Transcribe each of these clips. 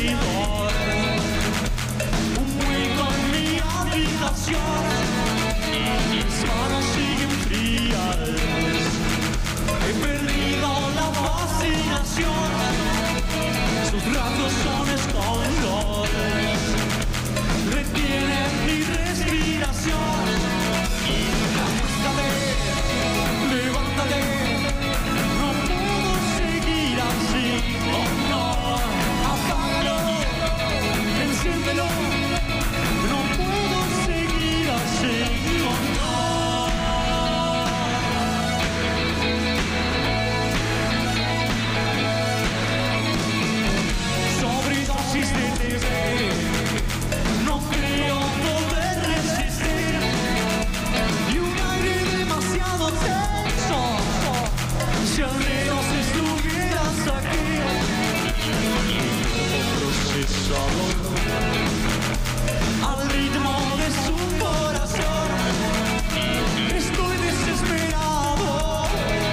servidor. Un hueco en mi habitación y mis manos siguen frías. He perdido la fascinación, sus rasgos son escondores, retienen mi respiración. Acuéstate, levántate, no puedo seguir así, oh no, apágalo, enciéndelo, no puedo seguir así, oh no. Sobredosis de TV, no creo poder resistir, y un aire demasiado tenso. Si al menos estuvieras aquí, procesador, al ritmo de su corazón, estoy desesperado,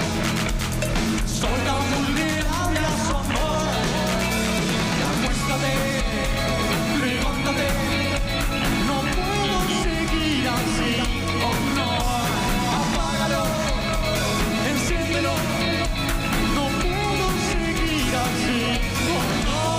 soy tan vulnerable a su amor. Acuéstate, levántate, no puedo seguir así, oh no, apágalo, enciéndelo, no puedo seguir así, oh no.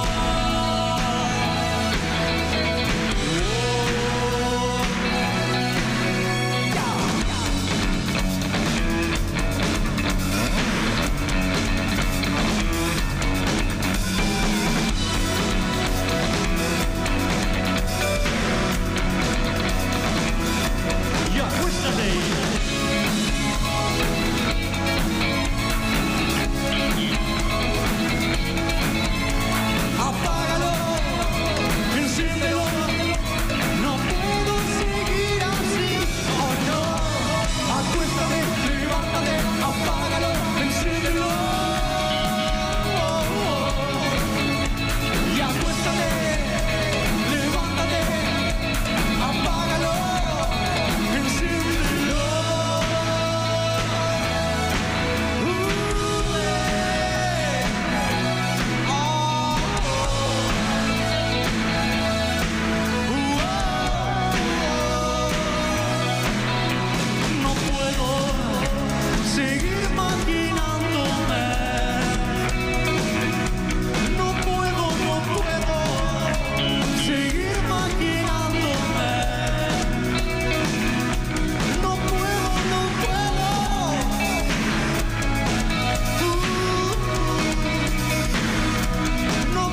Y acuéstate. Apágalo, enciéndelo, no puedo seguir así, oh no. Acuéstate, levántate, apágalo, enciéndelo. Y acuéstate, levántate, apágalo, enciéndelo. No puedo seguir maquinándome. No puedo seguir maquinándome. No puedo. No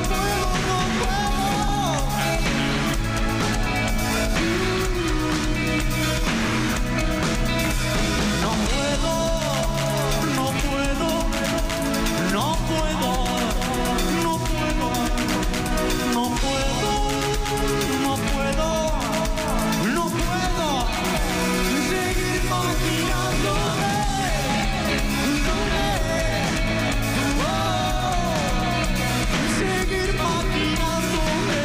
puedo seguir maquinándome. Seguir maquinándome.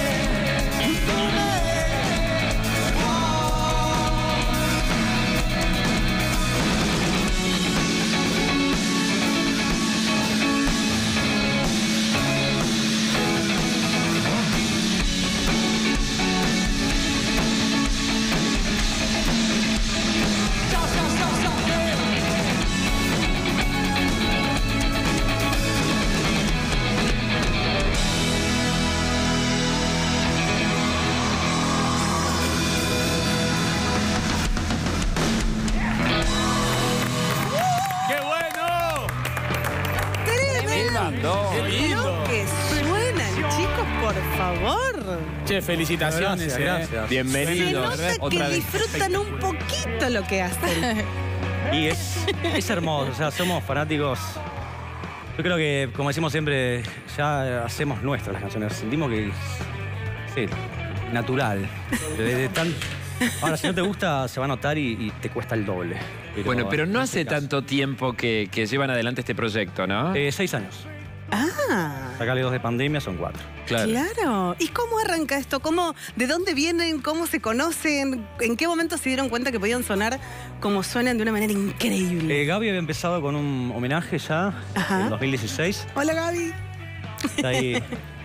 ¡Qué bueno! Tremendo. ¡Qué lindo! Lo que suenan, chicos, por favor. Che, felicitaciones. Gracias. Se Bienvenidos. nota Otra que vez. disfrutan un poquito lo que hacen. Y es hermoso, o sea, somos fanáticos. Yo creo que, como decimos siempre, ya hacemos nuestras las canciones. Sentimos que sí, natural. Ahora, si no te gusta, se va a notar y te cuesta el doble. Bueno, pero no en hace este caso. tanto tiempo que llevan adelante este proyecto, ¿no? 6 años. Ah, Sacale 2 de pandemia, son 4. claro. ¿Y cómo arranca esto? ¿De dónde vienen? ¿Cómo se conocen? ¿En qué momento se dieron cuenta que podían sonar como suenan de una manera increíble? Gaby había empezado con un homenaje ya Ajá. en 2016. Hola, Gaby. Está ahí.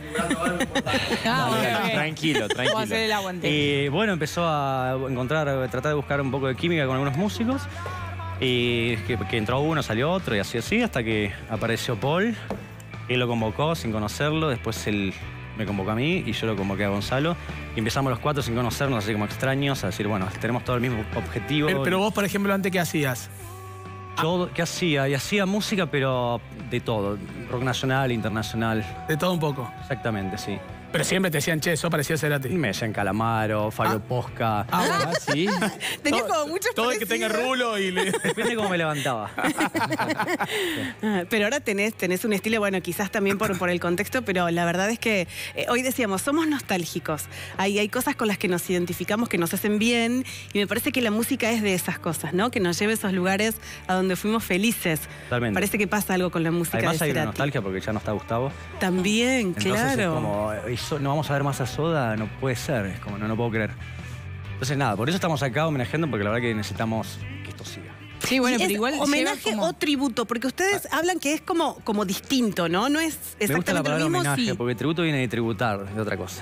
Tranquilo, Vamos a hacer el tranquilo. aguante. Y bueno, empezó a tratar de buscar un poco de química con algunos músicos. Y que entró uno, salió otro y así, hasta que apareció Paul. Él lo convocó sin conocerlo, después él me convocó a mí y yo lo convoqué a Gonzalo. Y empezamos los cuatro sin conocernos, así como extraños, a decir, bueno, tenemos todo el mismo objetivo. Pero vos, por ejemplo, antes, ¿qué hacías? Yo, ¿qué hacía? Y hacía música, pero de todo. Rock nacional, internacional. De todo un poco. Exactamente, sí. Pero siempre te decían, che, eso parecía Cerati. Me decían Calamaro, Fabio Posca. Ah, sí. Tenía como muchos Todo el que tenga parecidos. rulo y le... Depende cómo me levantaba. Pero ahora tenés un estilo, bueno, quizás también por el contexto, pero la verdad es que hoy decíamos, somos nostálgicos. Hay cosas con las que nos identificamos, que nos hacen bien, y me parece que la música es de esas cosas, ¿no? Que nos lleve a esos lugares a donde fuimos felices. Totalmente. Parece que pasa algo con la música Además de hay una Cerati. nostalgia porque ya no está Gustavo. También, Entonces claro. es como, no vamos a ver más a Soda, no puede ser. Es como, no puedo creer. Entonces nada, por eso estamos acá homenajeando, porque la verdad que necesitamos que esto siga. Sí, bueno, Y pero es igual homenaje lleva como... o tributo, porque ustedes hablan que es como distinto, ¿no? No es Me gusta la exactamente lo palabra mismo. homenaje, Sí. porque tributo viene de tributar, de otra cosa.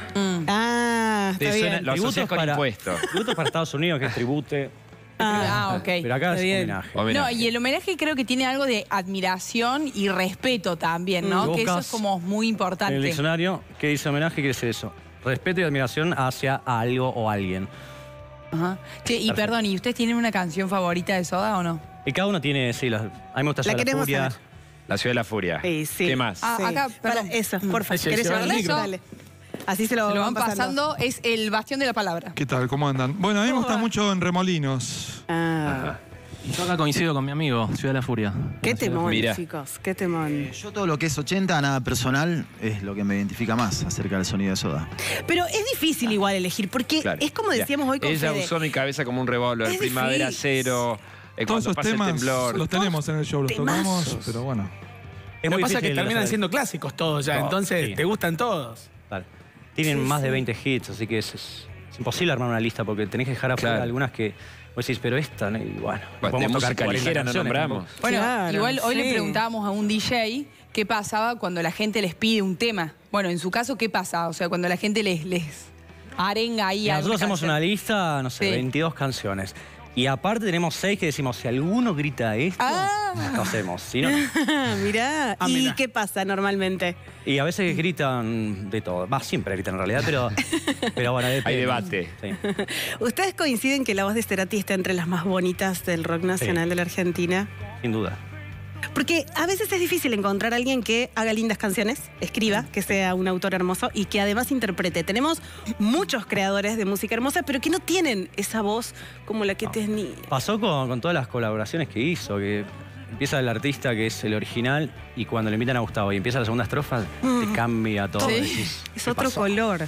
Ah, está Te suena- bien. Lo asocias con impuestos. Tributo es para Estados Unidos, que es tribute. Ah, ok. Pero acá está es bien. homenaje. No, Homenaje. y el homenaje creo que tiene algo de admiración y respeto también, ¿no? Mm. Que eso Buscas es como muy En el importante. diccionario, ¿qué dice homenaje? ¿Qué es eso? Respeto y admiración hacia algo o alguien. Ajá. Che, y Perfecto. perdón, ¿y ustedes tienen una canción favorita de Soda o no? Y cada uno tiene, sí, a mí me gusta La Ciudad de queremos Furia. saber. La ciudad de la furia. Sí, sí. ¿Qué más? Ah, acá, perdón. Eso, porfa. Sí, ¿Querés lleva el llevarla? micro. Dale. Así se lo, Se lo van pasando. pasando, es el bastión de la palabra. ¿Qué tal? ¿Cómo andan? Bueno, a mí me ¿Cómo gusta va? mucho en Remolinos. Ah, Yo acá coincido con mi amigo, Ciudad de la Furia. qué temón, Mirá. chicos. Qué temón. Yo todo lo que es 80, nada personal, es lo que me identifica más acerca del sonido de Soda. Pero es difícil igual elegir, porque Claro. es como decíamos hoy con Ella Fede. usó mi cabeza como un revólver. Es Primavera difícil. cero. Todos Cuando esos pasa el temas temblor. los tenemos en el show, los temazos. tocamos, pero bueno. Es Lo muy que pasa es que difícil terminan hacer- siendo clásicos todos ya, Todos, entonces sí. te gustan todos. Tal. Tienen Sí, más de sí. 20 hits, así que es imposible armar una lista porque tenés que dejar afuera Claro. algunas que vos decís, pero esta, ¿no? Y bueno, Bueno, de podemos tocar música 40 ligera no canciones, nombramos. tampoco. Bueno, Claro, igual hoy sí. le preguntábamos a un DJ qué pasaba cuando la gente les pide un tema. Bueno, en su caso, ¿qué pasa? O sea, cuando la gente les arenga ahí Y a nosotros hacemos una lista, no sé, Sí. 22 canciones. Y aparte tenemos 6 que decimos, si alguno grita esto, lo hacemos. Si no, no. Mirá. Ah, ¿Y mirá. qué pasa normalmente? Y a veces gritan de todo. Va, siempre gritan en realidad, pero bueno. depende. Hay debate. Sí. ¿Ustedes coinciden que la voz de Cerati está entre las más bonitas del rock nacional de la Argentina? Sin duda. Porque a veces es difícil encontrar a alguien que haga lindas canciones, escriba, que sea un autor hermoso y que además interprete. Tenemos muchos creadores de música hermosa, pero que no tienen esa voz como la que tenía. Pasó con todas las colaboraciones que hizo, que empieza el artista que es el original y cuando le invitan a Gustavo y empieza la segunda estrofa, te cambia todo. Sí. Decís, Es ¿qué otro pasó? color.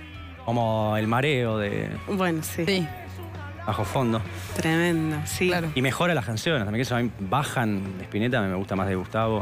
Como el mareo de Bueno, sí. Sí, bajo fondo. Tremendo, sí. claro. Y mejora las canciones, también que eso a mí bajan de Spinetta, me gusta más de Gustavo.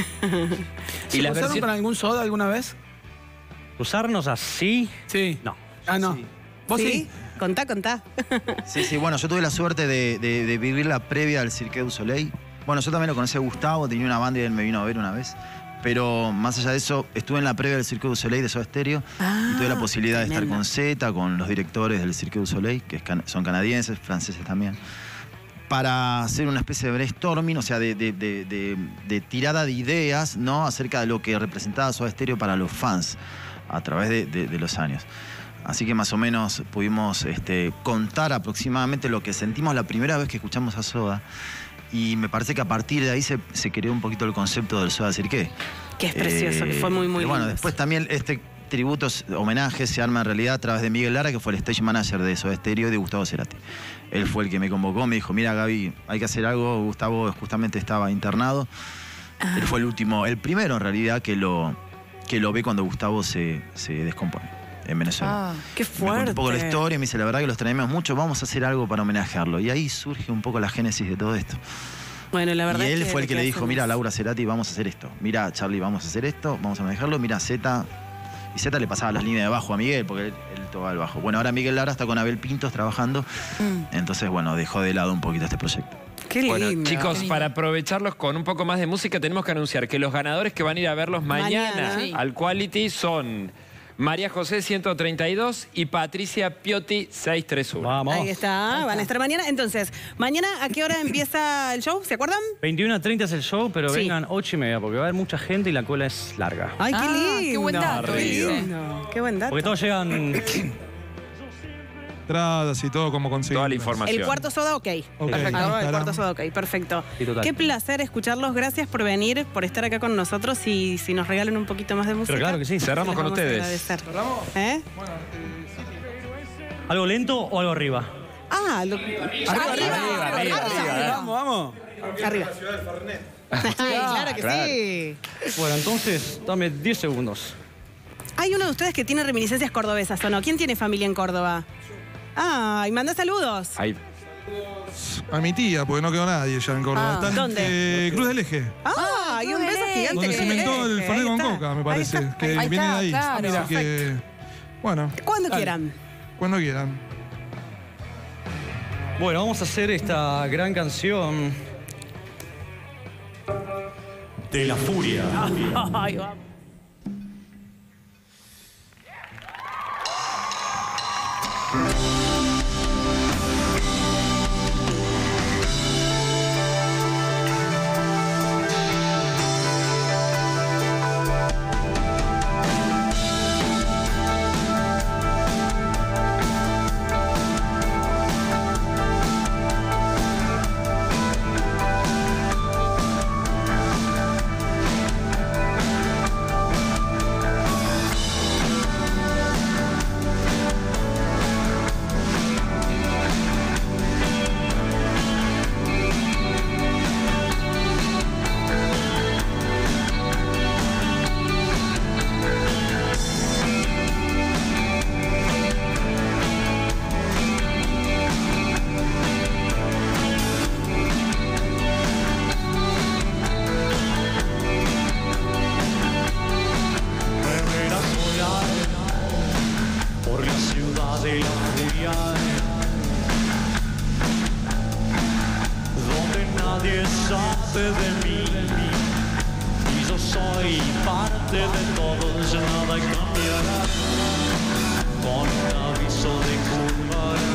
¿Y la versión- con algún soda alguna vez? Usarnos así, Sí. no. Ah, no. ¿Vos sí? Contá, contá. Sí, bueno, yo tuve la suerte de vivir la previa del Cirque du Soleil. Bueno, yo también lo conocí a Gustavo, tenía una banda y él me vino a ver una vez. Pero más allá de eso, estuve en la previa del Cirque du Soleil de Soda Stereo y tuve la posibilidad de estar tremendo. con Zeta, con los directores del Cirque du Soleil, que son canadienses, franceses también, para hacer una especie de brainstorming, o sea, de tirada de ideas, ¿no? Acerca de lo que representaba Soda Stereo para los fans a través de los años. Así que más o menos pudimos contar aproximadamente lo que sentimos la primera vez que escuchamos a Soda. Y me parece que a partir de ahí se creó un poquito el concepto del Soda Cirque. Que es precioso, que fue muy, muy pero bueno, lindo. después también este tributo, homenaje, se arma en realidad a través de Miguel Lara, que fue el stage manager de Soda Stereo y de Gustavo Cerati. Él fue el que me convocó, me dijo, mira Gaby, hay que hacer algo. Gustavo justamente estaba internado. Él fue el primero en realidad que lo ve cuando Gustavo se descompone en Venezuela. Ah, Qué Me contó fuerte. un poco la historia, me dice, la verdad que los extrañamos mucho, vamos a hacer algo para homenajearlo. Y ahí surge un poco la génesis de todo esto. Bueno, la verdad Y él es fue el que le dijo, hacemos- mira, Laura Cerati, vamos a hacer esto. Mira, Charlie, vamos a hacer esto, vamos a manejarlo. Mira, Zeta. Y Zeta le pasaba las líneas de bajo a Miguel, porque él tocaba el bajo. Bueno, ahora Miguel Lara está con Abel Pintos trabajando. Entonces, bueno, dejó de lado un poquito este proyecto. Qué lindo. Bueno, chicos, Qué lindo. para aprovecharlos con un poco más de música, tenemos que anunciar que los ganadores que van a ir a verlos mañana, Mañana. Sí. al Quality son María José 132 y Patricia Piotti 631. Vamos. Ahí está, van a estar mañana. Entonces, mañana, ¿a qué hora empieza el show? ¿Se acuerdan? 21:30 es el show, pero Sí. vengan 8:30 porque va a haber mucha gente y la cola es larga. Ay, qué Ah, lindo. qué buen dato Qué ese. lindo. Qué buen dato. Porque todos llegan... Entradas y todo como conseguir. Toda la información. El cuarto soda, ok. Ok, Perfecto. El Instagram. cuarto soda, ok. Perfecto. Sí, total. Qué placer escucharlos. Gracias por venir, por estar acá con nosotros y si nos regalan un poquito más de música. Pero claro que sí. Cerramos les con vamos a ustedes. agradecer. ¿Eh? ¿Algo lento o algo arriba? Ah, arriba. Vamos, vamos. Arriba. Claro que Claro. sí. Bueno, entonces, dame 10 segundos. Hay uno de ustedes que tiene reminiscencias cordobesas, ¿o no? ¿Quién tiene familia en Córdoba? Ah, y manda saludos. Ahí. A mi tía, porque no quedó nadie ya en Córdoba. Ah, Está en, ¿dónde? Cruz del Eje, Ah, y un beso gigante. donde se inventó el Fernet con Coca, me parece. Ahí está. Que Ahí viene está, de ahí. claro. Así que, bueno, Cuando dale, quieran. cuando quieran. Bueno, vamos a hacer esta gran canción de la furia. Ay, vamos. Verás volar por la ciudad de la furia, donde nadie sabe de mí y yo soy parte de todos, nada cambiará con un aviso de curva.